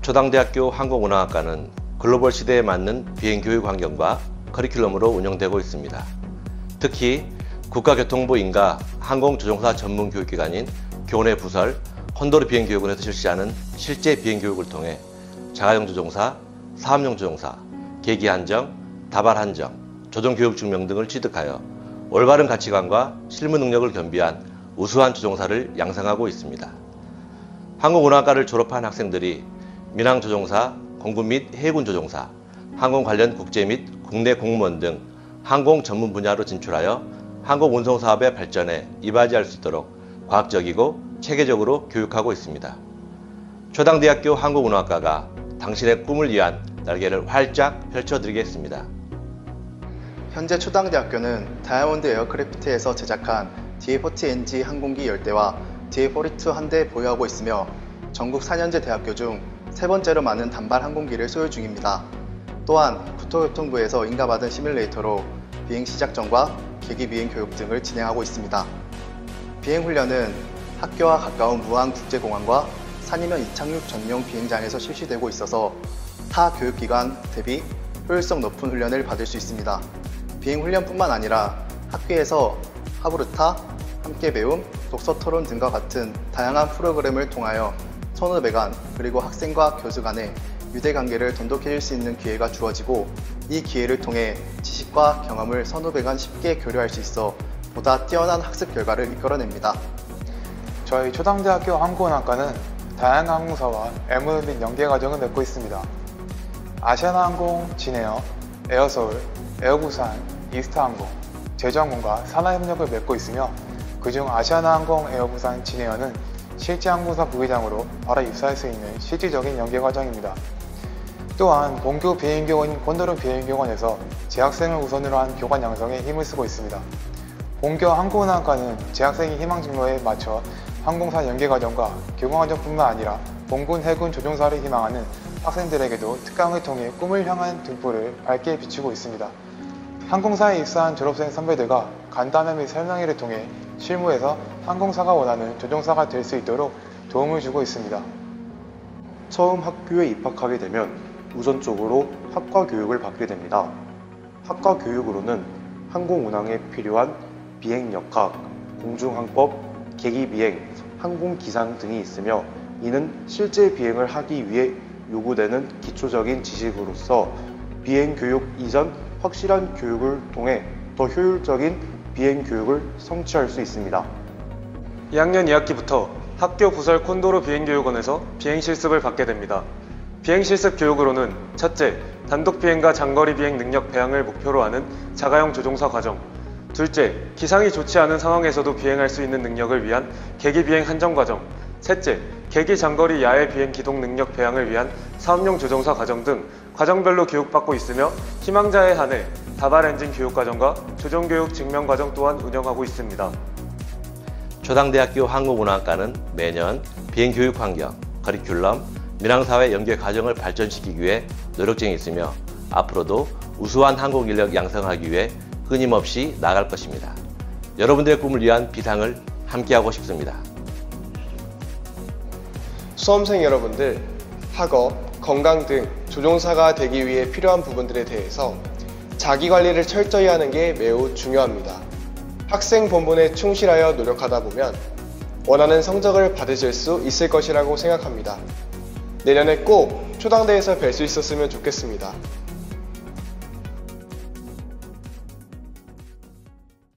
초당대학교 항공운항학과는 글로벌 시대에 맞는 비행교육 환경과 커리큘럼으로 운영되고 있습니다. 특히 국가교통부 인가 항공조종사 전문교육기관인 교내 부설 콘도르 비행교육원에서 실시하는 실제 비행교육을 통해 자가용 조종사, 사업용 조종사, 계기 한정, 다발 한정, 조종교육 증명 등을 취득하여 올바른 가치관과 실무 능력을 겸비한 우수한 조종사를 양성하고 있습니다. 항공운항학과를 졸업한 학생들이 민항조종사, 공군 및 해군 조종사, 항공 관련 국제 및 국내 공무원 등 항공 전문 분야로 진출하여 항공운송 사업의 발전에 이바지할 수 있도록 과학적이고 체계적으로 교육하고 있습니다. 초당대학교 항공운항학과가 당신의 꿈을 위한 날개를 활짝 펼쳐드리겠습니다. 현재 초당대학교는 다이아몬드 에어크래프트에서 제작한 DA-40NG 항공기 10대와 DA-42 1대 보유하고 있으며 전국 4년제 대학교 중 세 번째로 많은 단발 항공기를 소유 중입니다. 또한 국토교통부에서 인가받은 시뮬레이터로 비행 시작 전과 계기 비행 교육 등을 진행하고 있습니다. 비행 훈련은 학교와 가까운 무안국제공항과 산이면 이착륙 전용 비행장에서 실시되고 있어서 타 교육기관 대비 효율성 높은 훈련을 받을 수 있습니다. 비행 훈련뿐만 아니라 학교에서 하부르타, 함께 배움, 독서 토론 등과 같은 다양한 프로그램을 통하여 선후배 간 그리고 학생과 교수 간의 유대관계를 돈독해질 수 있는 기회가 주어지고 이 기회를 통해 지식과 경험을 선후배 간 쉽게 교류할 수 있어 보다 뛰어난 학습 결과를 이끌어냅니다. 저희 초당대학교 항공운항과는 다양한 항공사와 MOU 및 연계과정을 맺고 있습니다. 아시아나항공, 진에어, 에어서울, 에어부산, 이스타항공, 제주항공과 산하협력을 맺고 있으며 그중 아시아나항공, 에어부산, 진에어는 실제 항공사 부기장으로 바로 입사할 수 있는 실질적인 연계과정입니다. 또한 본교 비행교원인 콘도르 비행교원에서 재학생을 우선으로 한 교관 양성에 힘을 쓰고 있습니다. 본교 항공운항과는 재학생이 희망 진로에 맞춰 항공사 연계과정과 교관과정뿐만 아니라 공군 해군 조종사를 희망하는 학생들에게도 특강을 통해 꿈을 향한 등불을 밝게 비추고 있습니다. 항공사에 입사한 졸업생 선배들과 간담회 및 설명회를 통해 실무에서 항공사가 원하는 조종사가 될 수 있도록 도움을 주고 있습니다. 처음 학교에 입학하게 되면 우선적으로 학과 교육을 받게 됩니다. 학과 교육으로는 항공운항에 필요한 비행역학, 공중항법, 계기비행, 항공기상 등이 있으며 이는 실제 비행을 하기 위해 요구되는 기초적인 지식으로서 비행교육 이전 확실한 교육을 통해 더 효율적인 비행교육을 성취할 수 있습니다. 2학년 2학기부터 학교 부설 콘도르 비행교육원에서 비행실습을 받게 됩니다. 비행실습 교육으로는 첫째, 단독비행과 장거리 비행 능력 배양을 목표로 하는 자가용 조종사 과정, 둘째, 기상이 좋지 않은 상황에서도 비행할 수 있는 능력을 위한 계기비행 한정 과정, 셋째, 계기 장거리 야외 비행 기동 능력 배양을 위한 사업용 조종사 과정 등 과정별로 교육받고 있으며 희망자에 한해 다발 엔진 교육과정과 조종교육 증명과정 또한 운영하고 있습니다. 초당대학교 항공운항학과는 매년 비행교육 환경, 커리큘럼, 민항사회 연계 과정을 발전시키기 위해 노력중에 있으며 앞으로도 우수한 항공인력 양성하기 위해 끊임없이 나아갈 것입니다. 여러분들의 꿈을 위한 비상을 함께하고 싶습니다. 수험생 여러분들, 학업, 건강 등 조종사가 되기 위해 필요한 부분들에 대해서 자기관리를 철저히 하는 게 매우 중요합니다. 학생 본분에 충실하여 노력하다 보면 원하는 성적을 받으실 수 있을 것이라고 생각합니다. 내년에 꼭 초당대에서 뵐 수 있었으면 좋겠습니다.